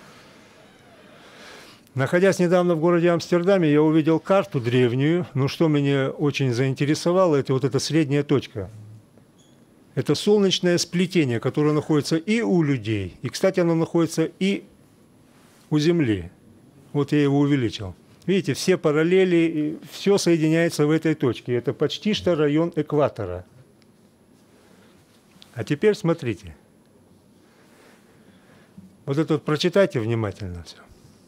Находясь недавно в городе Амстердаме, я увидел карту древнюю, но что меня очень заинтересовало, это вот эта средняя точка. Это солнечное сплетение, которое находится и у людей, и, кстати, оно находится и у Земли. Вот я его увеличил. Видите, все параллели, все соединяется в этой точке. Это почти что район экватора. А теперь смотрите. Вот это вот прочитайте внимательно все.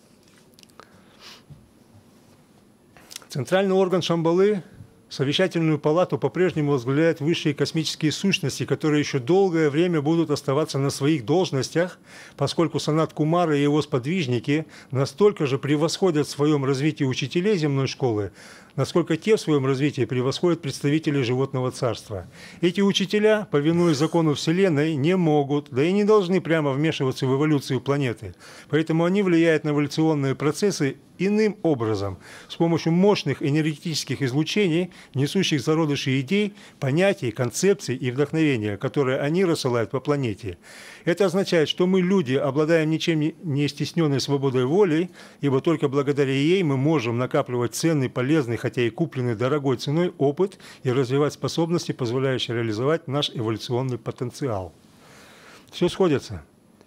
Центральный орган Шамбалы, совещательную палату, по-прежнему возглавляют высшие космические сущности, которые еще долгое время будут оставаться на своих должностях, поскольку Санат Кумар и его сподвижники настолько же превосходят в своем развитии учителей земной школы, насколько те в своем развитии превосходят представителей животного царства. Эти учителя, повинуясь закону Вселенной, не могут, да и не должны прямо вмешиваться в эволюцию планеты. Поэтому они влияют на эволюционные процессы иным образом, с помощью мощных энергетических излучений, несущих зародыши идей, понятий, концепций и вдохновения, которые они рассылают по планете. Это означает, что мы, люди, обладаем ничем не стесненной свободой воли, ибо только благодаря ей мы можем накапливать ценный, полезный, хотя и купленный дорогой ценой опыт и развивать способности, позволяющие реализовать наш эволюционный потенциал. Все сходится.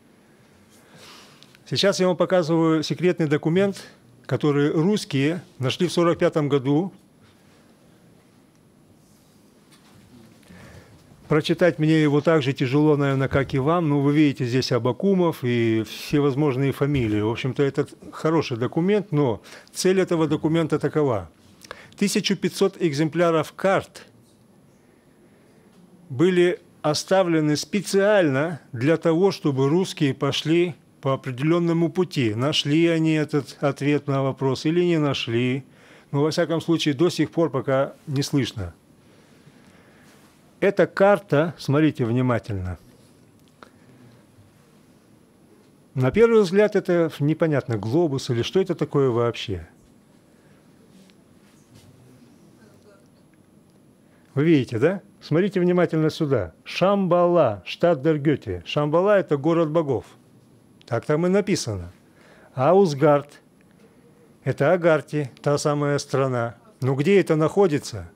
Сейчас я вам показываю секретный документ, который русские нашли в 1945 году. Прочитать мне его так же тяжело, наверное, как и вам. Но вы видите здесь Абакумов и всевозможные фамилии. В общем-то, это хороший документ, но цель этого документа такова. 1500 экземпляров карт были оставлены специально для того, чтобы русские пошли по определенному пути. Нашли они этот ответ на вопрос или не нашли. Но, во всяком случае, до сих пор пока не слышно. Эта карта, смотрите внимательно. На первый взгляд это непонятно, глобус или что это такое вообще. Вы видите, да? Смотрите внимательно сюда. Шамбала, штат Дергете. Шамбала – это город богов. Так там и написано. Аусгард – это Агарти, та самая страна. Но где это находится?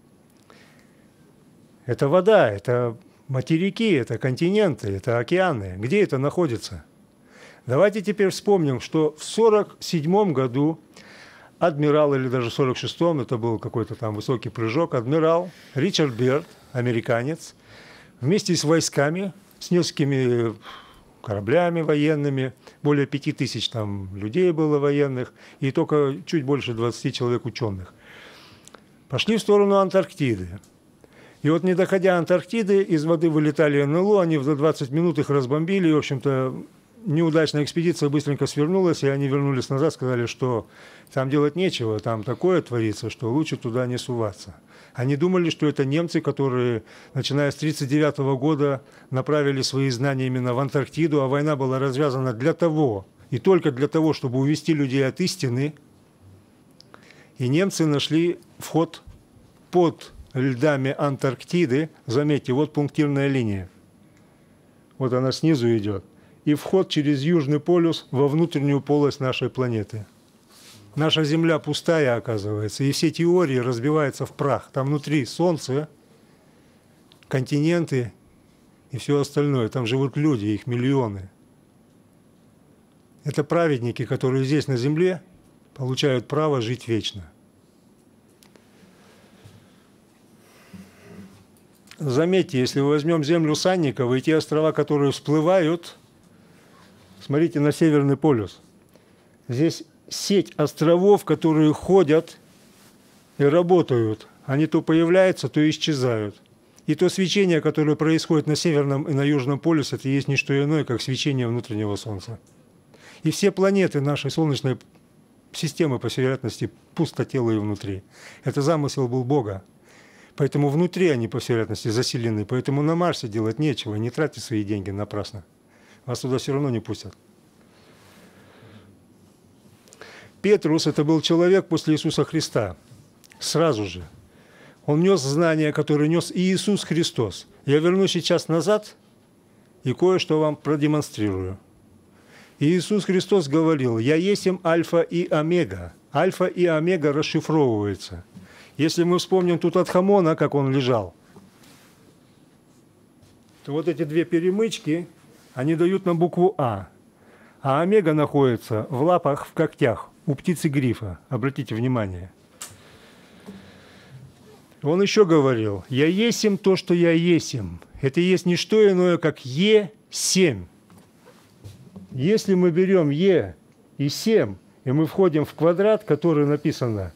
Это вода, это материки, это континенты, это океаны. Где это находится? Давайте теперь вспомним, что в 1947 году адмирал, или даже в 1946, это был какой-то там высокий прыжок, адмирал Ричард Бирд, американец, вместе с войсками, с несколькими кораблями военными, более 5000 там людей было военных, и только чуть больше 20 человек ученых, пошли в сторону Антарктиды. И вот, не доходя Антарктиды, из воды вылетали НЛО, они за 20 минут их разбомбили, и, в общем-то, неудачная экспедиция быстренько свернулась, и они вернулись назад, сказали, что там делать нечего, там такое творится, что лучше туда не суваться. Они думали, что это немцы, которые, начиная с 1939 года, направили свои знания именно в Антарктиду, а война была развязана для того, и только для того, чтобы увести людей от истины. И немцы нашли вход под льдами Антарктиды. Заметьте, вот пунктирная линия. Вот она снизу идет. И вход через Южный полюс во внутреннюю полость нашей планеты. Наша Земля пустая, оказывается, и все теории разбиваются в прах. Там внутри Солнце, континенты и все остальное. Там живут люди, их миллионы. Это праведники, которые здесь на Земле получают право жить вечно. Заметьте, если мы возьмем землю Санникова и те острова, которые всплывают, смотрите на Северный полюс. Здесь сеть островов, которые ходят и работают. Они то появляются, то исчезают. И то свечение, которое происходит на Северном и на Южном полюсе, это есть не что иное, как свечение внутреннего Солнца. И все планеты нашей Солнечной системы, по всей вероятности, пустотелые внутри. Это замысел был Бога. Поэтому внутри они, по всей вероятности, заселены. Поэтому на Марсе делать нечего. Не тратьте свои деньги напрасно. Вас туда все равно не пустят. Петрус – это был человек после Иисуса Христа. Сразу же. Он нес знания, которые нес и Иисус Христос. Я вернусь сейчас назад и кое-что вам продемонстрирую. И Иисус Христос говорил: «Я есмь Альфа и Омега». Альфа и Омега расшифровывается. Если мы вспомним Тутанхамона, как он лежал, то вот эти две перемычки, они дают нам букву А. А Омега находится в лапах, в когтях у птицы грифа. Обратите внимание. Он еще говорил: «Я есмь то, что я есмь». это и есть не что иное, как Е7. Если мы берем Е и 7, и мы входим в квадрат, который написано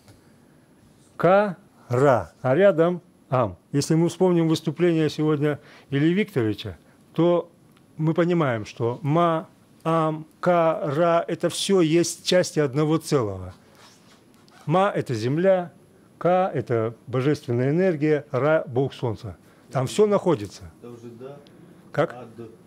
Ка-Ра, а рядом Ам. Если мы вспомним выступление сегодня Ильи Викторовича, то мы понимаем, что Ма, Ам, Ка, Ра – это все есть части одного целого. Ма – это земля, Ка – это божественная энергия, Ра – Бог Солнца. Там все находится. Как?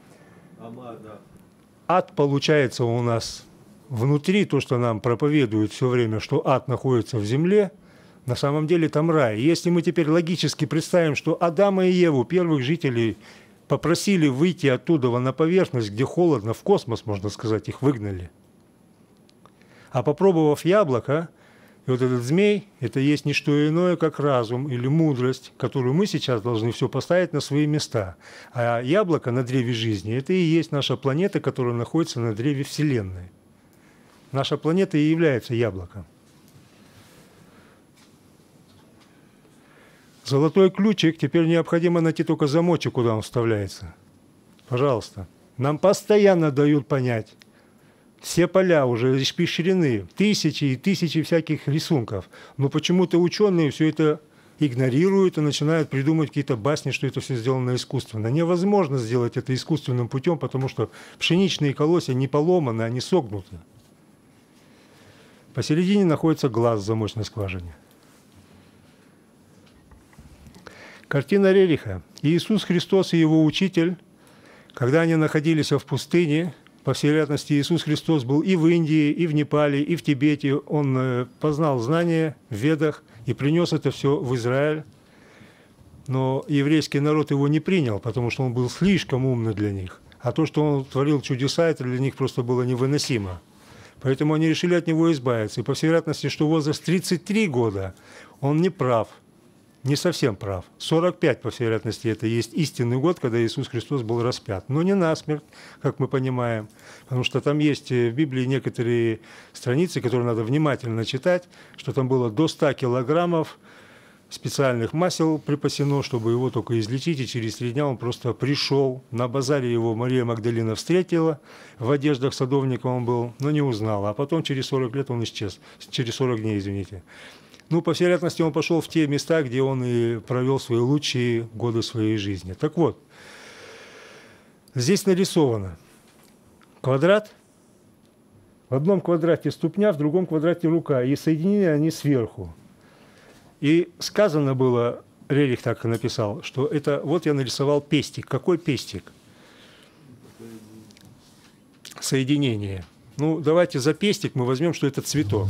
Ад получается у нас внутри, то, что нам проповедуют все время, что ад находится в земле, на самом деле там рай. Если мы теперь логически представим, что Адама и Еву, первых жителей, попросили выйти оттуда на поверхность, где холодно, в космос, можно сказать, их выгнали. А попробовав яблоко, и вот этот змей, это есть не что иное, как разум или мудрость, которую мы сейчас должны все поставить на свои места. А яблоко на древе жизни, это и есть наша планета, которая находится на древе Вселенной. Наша планета и является яблоком. Золотой ключик, теперь необходимо найти только замочек, куда он вставляется. Пожалуйста. Нам постоянно дают понять. Все поля уже испещрены, тысячи и тысячи всяких рисунков. Но почему-то ученые все это игнорируют и начинают придумывать какие-то басни, что это все сделано искусственно. Невозможно сделать это искусственным путем, потому что пшеничные колосья не поломаны, они согнуты. Посередине находится глаз в замочной скважине. Картина Рериха. Иисус Христос и его учитель, когда они находились в пустыне, по всей вероятности, Иисус Христос был и в Индии, и в Непале, и в Тибете. Он познал знания в Ведах и принес это все в Израиль. Но еврейский народ его не принял, потому что он был слишком умный для них. А то, что он творил чудеса, это для них просто было невыносимо. Поэтому они решили от него избавиться. И по всей вероятности, что возраст 33 года, он не прав. Не совсем прав. 45, по всей вероятности, это есть истинный год, когда Иисус Христос был распят. Но не насмерть, как мы понимаем. Потому что там есть в Библии некоторые страницы, которые надо внимательно читать, что там было до 100 килограммов специальных масел припасено, чтобы его только излечить. И через 3 дня он просто пришел. На базаре его Мария Магдалина встретила. В одеждах садовника он был, но не узнала. А потом через 40 лет он исчез. Через 40 дней, извините. Ну, по всей вероятности, он пошел в те места, где он и провел свои лучшие годы своей жизни. Так вот, здесь нарисовано квадрат. В одном квадрате ступня, в другом квадрате рука. И соединены они сверху. И сказано было, Рерих так и написал, что это вот я нарисовал пестик. Какой пестик? Соединение. Ну, давайте за пестик мы возьмем, что это цветок.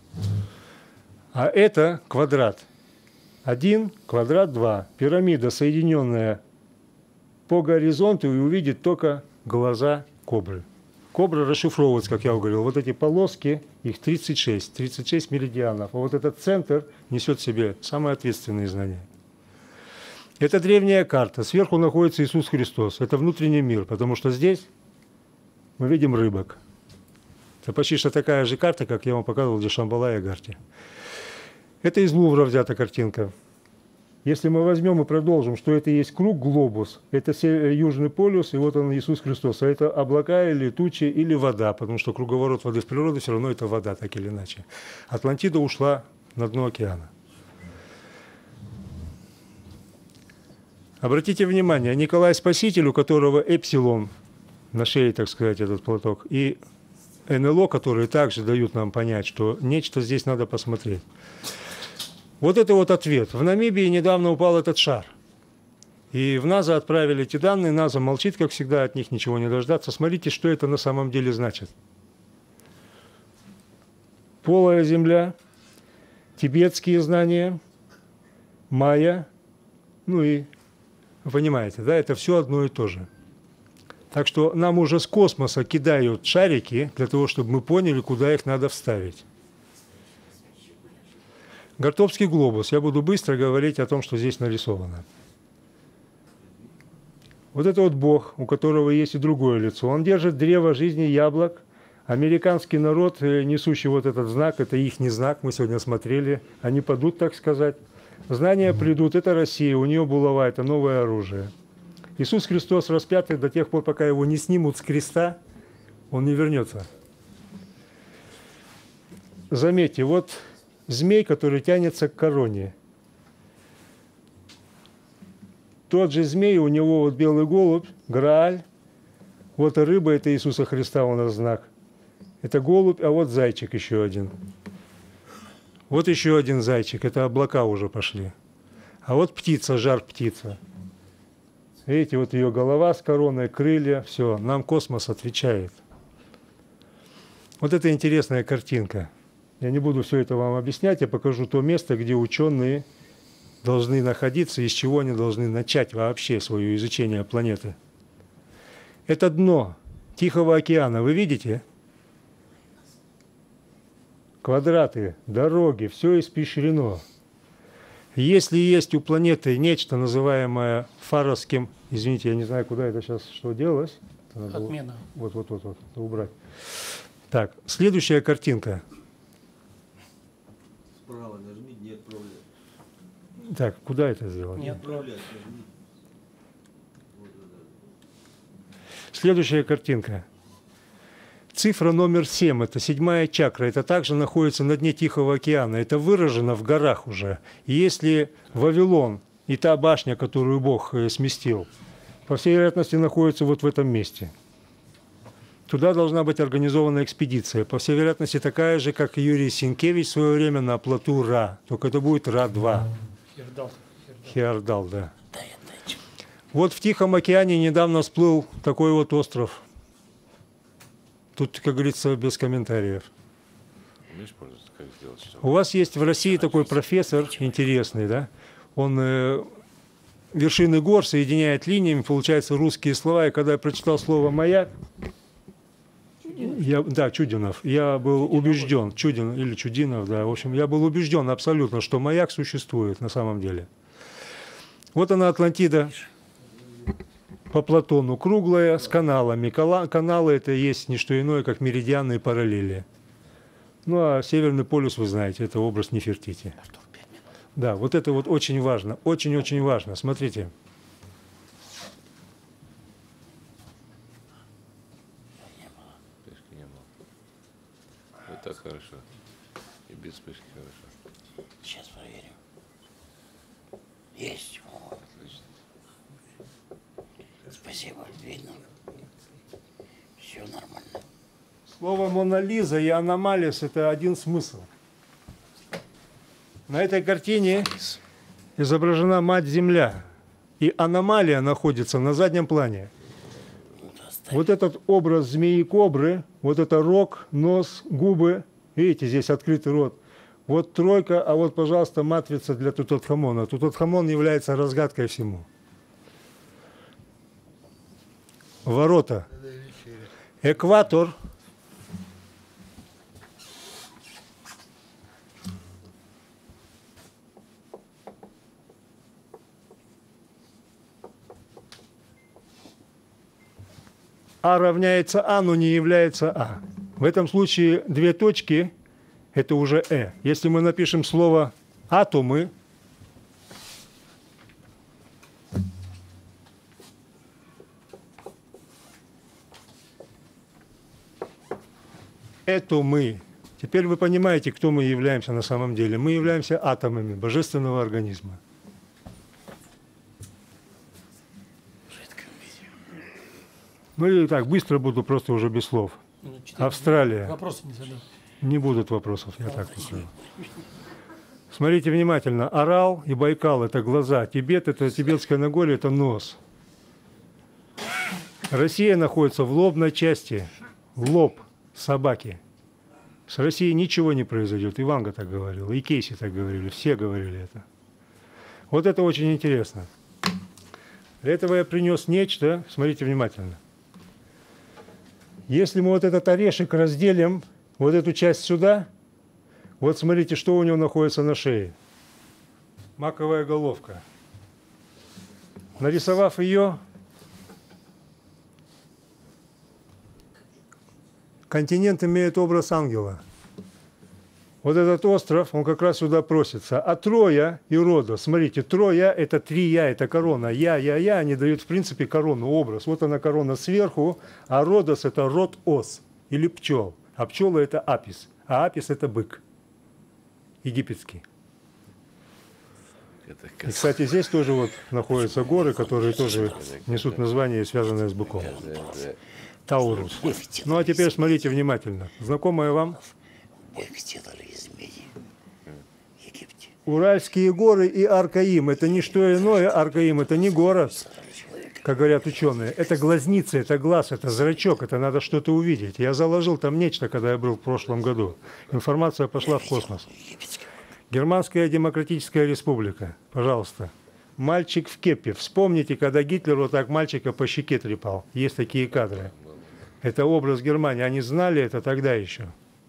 А это квадрат. 1, квадрат 2. Пирамида, соединенная по горизонту, и увидит только глаза кобры. Кобра расшифровывается, как я говорил. Вот эти полоски, их 36 меридианов. А вот этот центр несет в себе самые ответственные знания. Это древняя карта. Сверху находится Иисус Христос. Это внутренний мир, потому что здесь мы видим рыбок. Это почти что такая же карта, как я вам показывал, где Шамбала и Агарти. Это из Лувра взята картинка. Если мы возьмем и продолжим, что это есть круг, глобус, это Южный полюс, и вот он Иисус Христос. А это облака или тучи, или вода, потому что круговорот воды в природе все равно это вода, так или иначе. Атлантида ушла на дно океана. Обратите внимание, Николай Спаситель, у которого эпсилон на шее, так сказать, этот платок, и НЛО, которые также дают нам понять, что нечто здесь надо посмотреть. Вот это вот ответ. В Намибии недавно упал этот шар. И в НАСА отправили эти данные. НАСА молчит, как всегда, от них ничего не дождаться. Смотрите, что это на самом деле значит. Полая земля, тибетские знания, майя, ну и, вы понимаете, да, это все одно и то же. Так что нам уже с космоса кидают шарики для того, чтобы мы поняли, куда их надо вставить. Гортопский глобус. Я буду быстро говорить о том, что здесь нарисовано. Вот это вот Бог, у которого есть и другое лицо. Он держит древо жизни яблок. Американский народ, несущий вот этот знак, это их не знак, мы сегодня смотрели. Они падут, так сказать. Знания придут, это Россия, у нее булава, это новое оружие. Иисус Христос распятый до тех пор, пока его не снимут с креста, он не вернется. Заметьте, вот змей, который тянется к короне. Тот же змей, у него вот белый голубь, Грааль. Вот рыба – это Иисуса Христа, у нас знак. Это голубь, а вот зайчик еще один. Вот еще один зайчик, это облака уже пошли. А вот птица, жар-птица. Видите, вот ее голова с короной, крылья, все, нам космос отвечает. Вот это интересная картинка. Я не буду все это вам объяснять, я покажу то место, где ученые должны находиться, из чего они должны начать вообще свое изучение планеты. Это дно Тихого океана, вы видите? Квадраты, дороги, все испещрено. Если есть у планеты нечто, называемое фаровским, извините, я не знаю, куда это сейчас, что делалось. Отмена. Вот, убрать. Так, следующая картинка. Справа нажми, не отправляй. Так, куда это сделать? Не Отправлять нажми. Следующая картинка. Цифра номер 7, это 7-я чакра, это также находится на дне Тихого океана, это выражено в горах уже. И если Вавилон и та башня, которую Бог сместил, по всей вероятности находится вот в этом месте. Туда должна быть организована экспедиция, по всей вероятности такая же, как Юрий Сенкевич в свое время на плоту Ра, только это будет Ра-2. Хеордал, да. Вот в Тихом океане недавно всплыл такой вот остров. Тут, как говорится, без комментариев. Умеешь пользоваться, как сделать, чтобы... У вас есть в России такой профессор интересный, да? Он вершины гор соединяет линиями, получается русские слова. И когда я прочитал слово «маяк», да, Чудинов, я был убежден, Чудин или Чудинов, да, в общем, я был убежден абсолютно, что маяк существует на самом деле. Вот она, Атлантида. По Платону круглая, с каналами. Каналы – это есть не что иное, как меридианы и параллели. Ну, а Северный полюс, вы знаете, это образ Нефертити. Да, вот это вот очень важно, очень-очень важно. Смотрите. Вспышки не было. Вот так хорошо. И без вспышки хорошо. Сейчас проверим. Есть. Отлично. Спасибо, видно. Все нормально. Слово «Мона Лиза» и «аномалис» – это один смысл. На этой картине изображена Мать-Земля, и аномалия находится на заднем плане. Вот этот образ змеи-кобры, вот это рог, нос, губы, видите, здесь открытый рот. Вот тройка, а вот, пожалуйста, матрица для Тутанхамона. Тутанхамон является разгадкой всему. Ворота. Экватор. А равняется А, но не является А. В этом случае две точки – это уже Э. Если мы напишем слово «атомы», это мы. Теперь вы понимаете, кто мы являемся на самом деле. Мы являемся атомами божественного организма. Ну и так, быстро буду, просто уже без слов. Австралия. Вопросы не задал. Не будут вопросов, я так покажу. Смотрите внимательно. Арал и Байкал – это глаза. Тибет – это Тибетское Нагорье, это нос. Россия находится в лобной части. Лоб собаки. С Россией ничего не произойдет. Иванга так говорила, и Кейси так говорили, все говорили это. Вот это очень интересно. Для этого я принес нечто, смотрите внимательно. Если мы вот этот орешек разделим, вот эту часть сюда, вот смотрите, что у него находится на шее. Маковая головка. Нарисовав ее, континент имеет образ ангела. Вот этот остров, он как раз сюда просится. А Троя и Родос, смотрите, Троя – это 3 я, это корона. Я, они дают, в принципе, корону, образ. Вот она корона сверху, а Родос – это род ос или пчел. А пчелы – это апис, а апис – это бык египетский. Это И, кстати, здесь тоже вот находятся горы, которые тоже несут название, связанное с быком. Таурус. Ну а теперь смотрите внимательно. Знакомое вам? Бык сделали из меди в Египте. Уральские горы и Аркаим. Это не что иное. Аркаим – это не город, как говорят ученые. Это глазница, это глаз, это зрачок. Это надо что-то увидеть. Я заложил там нечто, когда я был в прошлом году. Информация пошла в космос. Германская демократическая республика. Пожалуйста. Мальчик в кепе. Вспомните, когда Гитлер вот так мальчика по щеке трепал. Есть такие кадры. Это образ Германии. Они знали это тогда еще.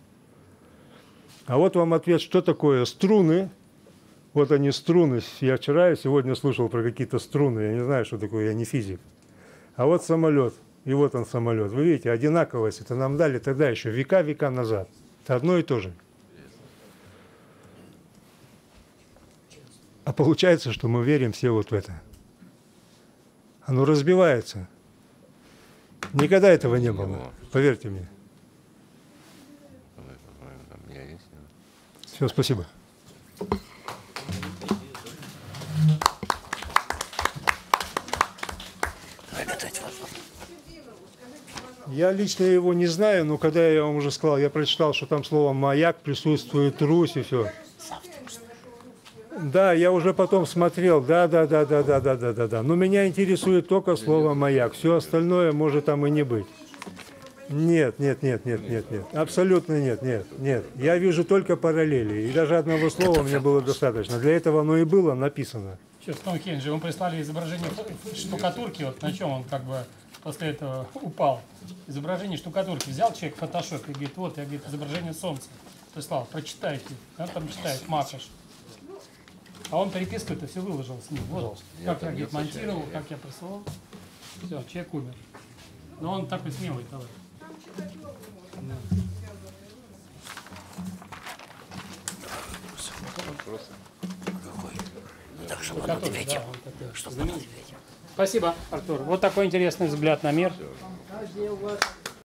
А вот вам ответ, что такое струны. Вот они струны. Я вчера и сегодня слушал про какие-то струны. Я не знаю, что такое, я не физик. А вот самолет. И вот он самолет. Вы видите, одинаковость. Это нам дали тогда еще, века назад. Это одно и то же. А получается, что мы верим все вот в это. Оно разбивается. Никогда этого не было. Поверьте мне. Все, спасибо. Я лично его не знаю, но когда я вам уже сказал, я прочитал, что там слово «маяк» присутствует, «Русь» и все. Да, я уже потом смотрел, да. Но меня интересует только слово «маяк». Все остальное может там и не быть. Нет. Абсолютно нет. Я вижу только параллели. И даже одного слова мне было достаточно. Для этого оно и было написано. Сейчас, Том Хенджи, вам прислали изображение штукатурки, вот на чем он как бы после этого упал. Изображение штукатурки. Взял человек фотошоп и говорит, вот, я, говорит, изображение солнца прислал, прочитайте. Он там читает, Макаш. А он переписку это все выложил с ним. Вот, как я, говорит, монтировал, как я прислал. Все, человек умер. Но он такой смелый товарищ. Так что мы ответим. Что мы ответим. Спасибо, Артур. Вот такой интересный взгляд на мир.